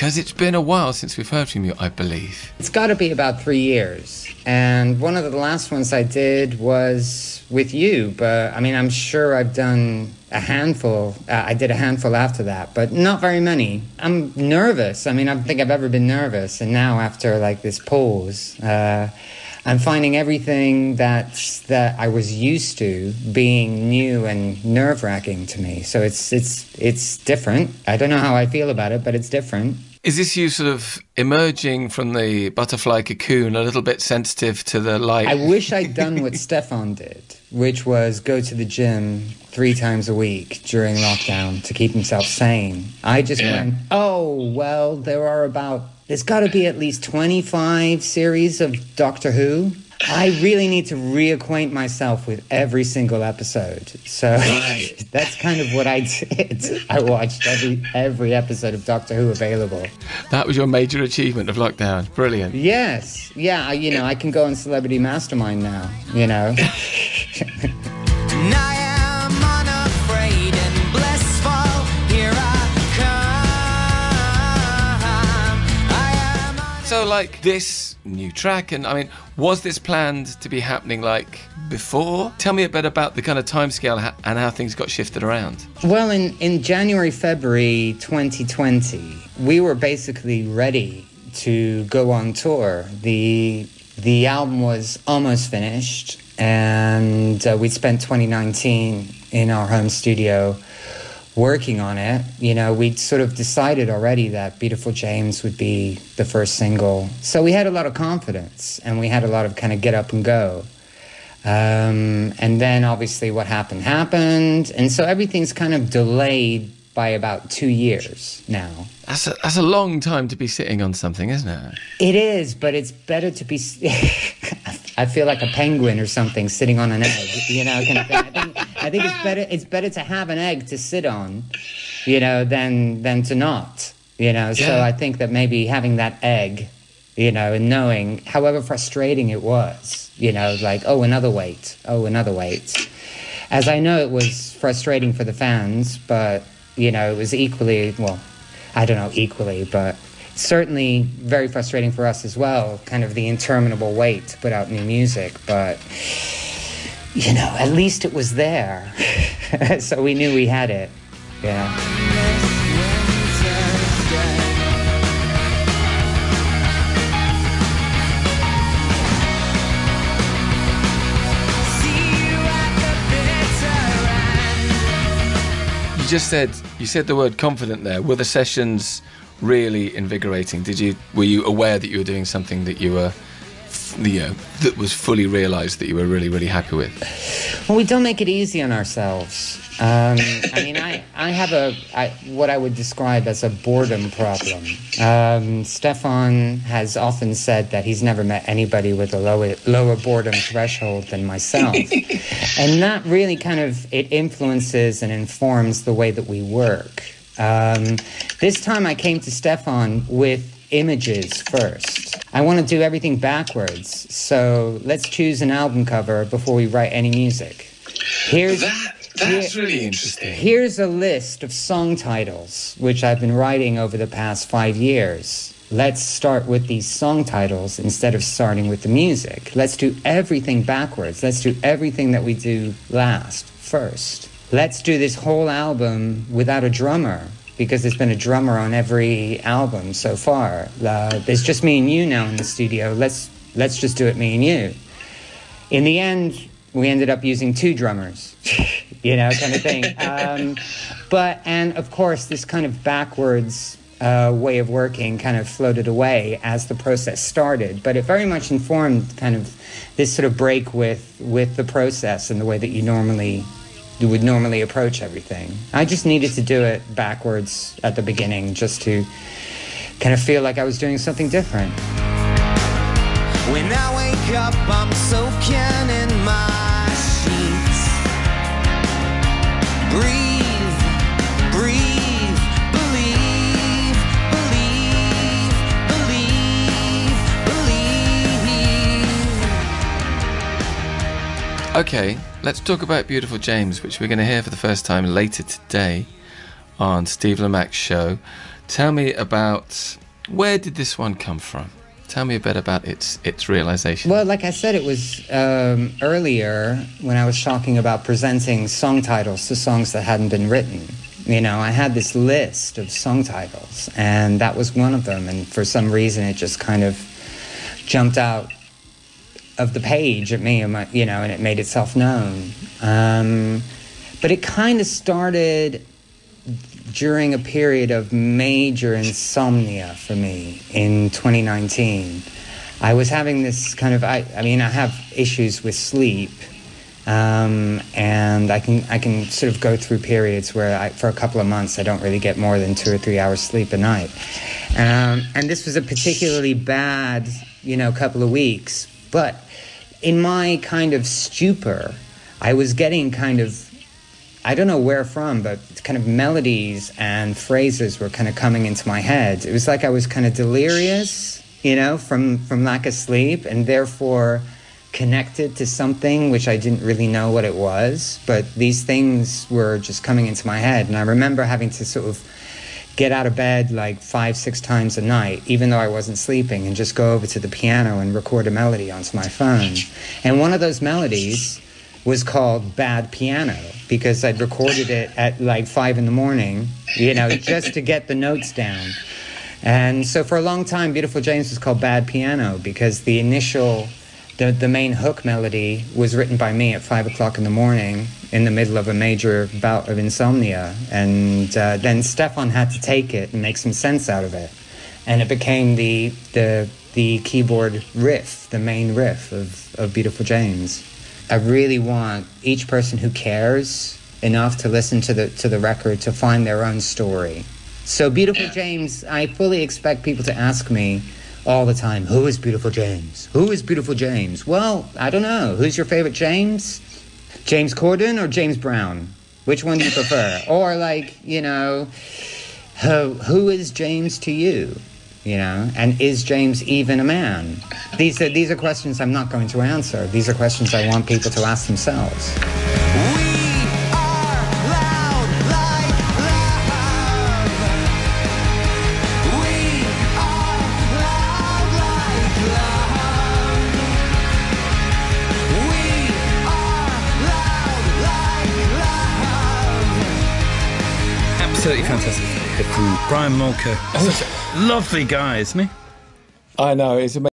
Because it's been a while since we've heard from you, I believe. It's got to be about 3 years. And one of the last ones I did was with you, but I mean, I'm sure I've done a handful. I did a handful after that, but not very many. I'm nervous. I mean, I don't think I've ever been nervous. And now after like this pause, I'm finding everything that I was used to being new and nerve-wracking to me. So it's different. I don't know how I feel about it, but it's different. Is this you sort of emerging from the butterfly cocoon, a little bit sensitive to the light? I wish I'd done what Stefan did, which was go to the gym 3 times a week during lockdown to keep himself sane. I just went, oh, well, there's got to be at least 25 series of Doctor Who. I really need to reacquaint myself with every single episode. So that's kind of what I did. I watched every episode of Doctor Who available. That was your major achievement of lockdown. Brilliant. Yes. Yeah, I can go on Celebrity Mastermind now, So, like, this new track, and I mean, was this planned to be happening, like, before? Tell me a bit about the kind of timescale and how things got shifted around. Well, in January, February 2020, we were basically ready to go on tour. The album was almost finished, and we'd spent 2019 in our home studio working on it. We'd sort of decided already that Beautiful James would be the first single. So we had a lot of confidence, and we had a lot of kind of get up and go. And then obviously what happened. And so everything's kind of delayed by about 2 years now. That's a long time to be sitting on something, isn't it? It is, but it's better to be... I feel like a penguin or something sitting on an egg, kind of thing. I think it's better to have an egg to sit on, than to not, Yeah. So I think that maybe having that egg, and knowing, however frustrating it was, like, another wait. As I know it was frustrating for the fans, but, it was equally, well, I don't know equally, but certainly very frustrating for us as well, kind of the interminable wait to put out new music, but at least it was there. So we knew we had it. You said the word confident there. Were the sessions really invigorating? Were you aware that you were doing something that you were, that was fully realised that you were really, really happy with? Well, we don't make it easy on ourselves. I mean, I have what I would describe as a boredom problem. Stefan has often said that he's never met anybody with a lower boredom threshold than myself. And that really it influences and informs the way that we work. This time I came to Stefan with images first. I want to do everything backwards, so let's choose an album cover before we write any music. That's really interesting. Here's a list of song titles, which I've been writing over the past 5 years. Let's start with these song titles instead of starting with the music. Let's do everything backwards. Let's do everything that we do last first. Let's do this whole album without a drummer, because there's been a drummer on every album so far. There's just me and you now in the studio. Let's just do it, me and you. In the end, we ended up using 2 drummers, kind of thing. And of course, this kind of backwards way of working kind of floated away as the process started. But it very much informed kind of this sort of break with the process and the way that you would normally approach everything. I just needed to do it backwards at the beginning, just to kind of feel like I was doing something different. When I wake up, I'm soaking in my sheets. Breathe, breathe, believe, believe, believe, believe. Okay, let's talk about Beautiful James, which we're going to hear for the first time later today on Steve Lamacq's show. Tell me about, where did this one come from? Tell me a bit about its realization. Well, like I said, it was earlier when I was talking about presenting song titles to songs that hadn't been written. You know, I had this list of song titles, and that was one of them. And for some reason, it just kind of jumped out of the page at me, you know, and it made itself known. But it kind of started during a period of major insomnia for me in 2019. I was having this kind of, I mean, I have issues with sleep, and I can sort of go through periods where for a couple of months I don't really get more than 2 or 3 hours sleep a night. And this was a particularly bad, you know, couple of weeks. But in my kind of stupor, I was getting kind of, I don't know where from, but kind of melodies and phrases were kind of coming into my head. It was like I was kind of delirious, you know, from lack of sleep, and therefore connected to something which I didn't really know what it was. But these things were just coming into my head. And I remember having to sort of get out of bed like 5-6 times a night, even though I wasn't sleeping, and just go over to the piano and record a melody onto my phone. And one of those melodies was called Bad Piano, because I'd recorded it at like 5 a.m, you know, just to get the notes down. And so for a long time, Beautiful James was called Bad Piano, because the initial, the main hook melody was written by me at 5 o'clock in the morning in the middle of a major bout of insomnia. And then Stefan had to take it and make some sense out of it. And it became the keyboard riff, the main riff of Beautiful James. I really want each person who cares enough to listen to the record to find their own story. So Beautiful James, I fully expect people to ask me all the time, who is Beautiful James? Who is Beautiful James? Well, I don't know. Who's your favorite James? James Corden or James Brown? Which one do you prefer? Or like, you know, who is James to you? You know, and is James even a man? These are questions I'm not going to answer. These are questions I want people to ask themselves. We are loud like love. We are loud like love. We are loud like love. Absolutely fantastic. From Brian Molko. Such a lovely guy, isn't he? I know, it's amazing.